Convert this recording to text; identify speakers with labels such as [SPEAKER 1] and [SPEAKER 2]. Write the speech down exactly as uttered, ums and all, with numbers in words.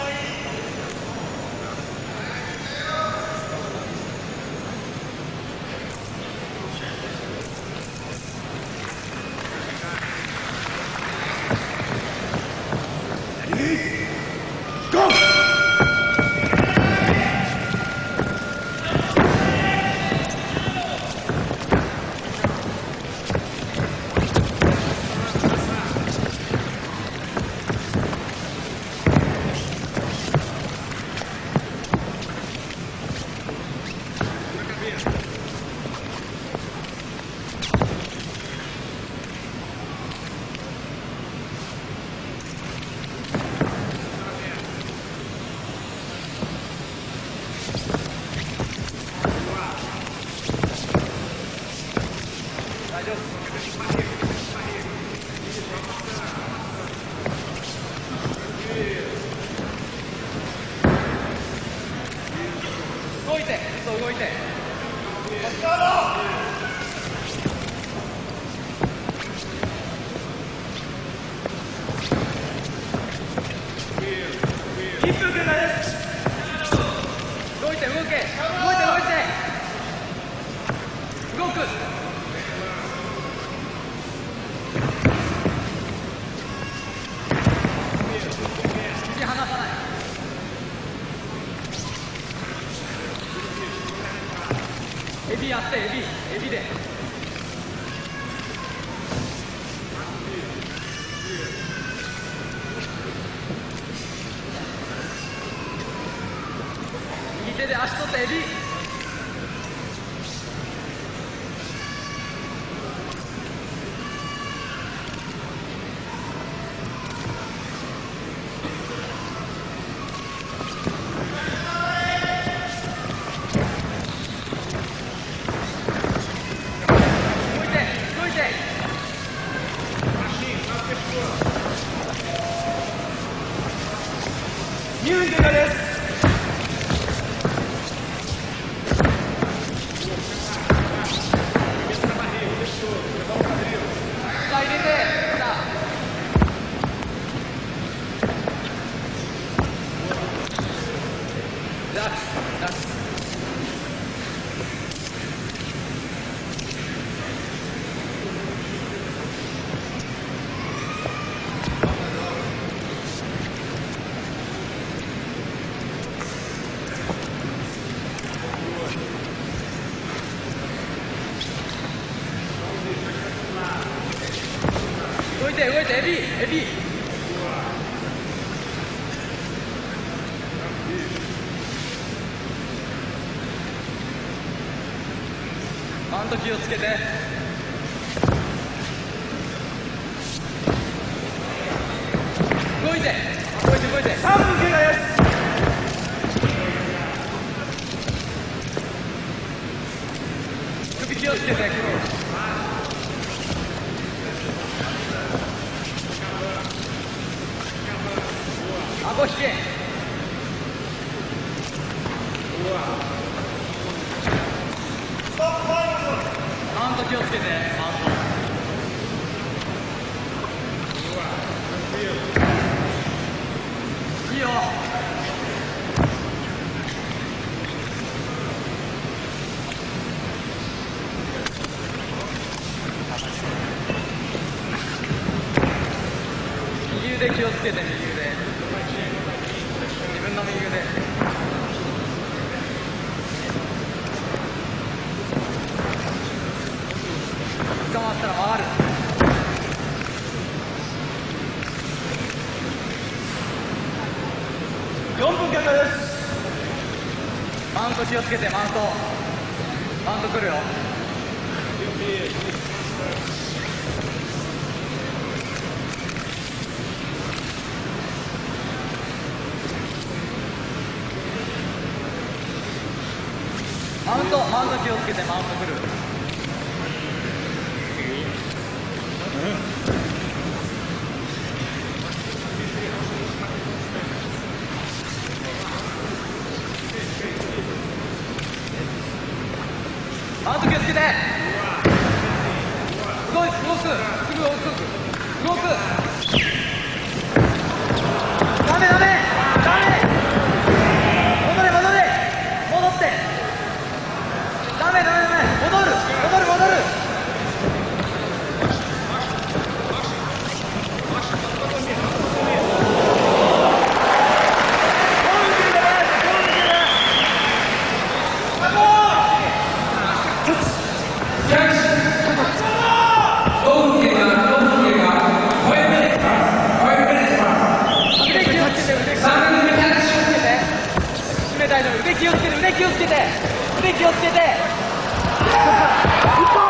[SPEAKER 1] 動いて、そう動いて。いっぷん経過です。動いて動け、動いて動いて。動く。肘離さない。エビやって、エビ、エビで。右手で足取ってエビ。にふん経過です。さあ入れて、さあ。ラックス、ラックス。動いて動いて、エビエビ。マウント気をつけて。動いて動いて動いて。さんぷん経過です。首気をつけて、首。顎引け。マウント気をつけて、マウント。いいよ。右腕気をつけて、右腕。自分の右腕。捕まったら回る。よんぷん経過です。マウント気をつけて、マウント。マウント来るよ。マウント、マウント気をつけて、マウント来る。マウント気をつけて。動く、動く、すぐ動く、動く。ダメダメダメ。 腕気をつけて腕気をつけて腕気をつけて。
[SPEAKER 2] 一本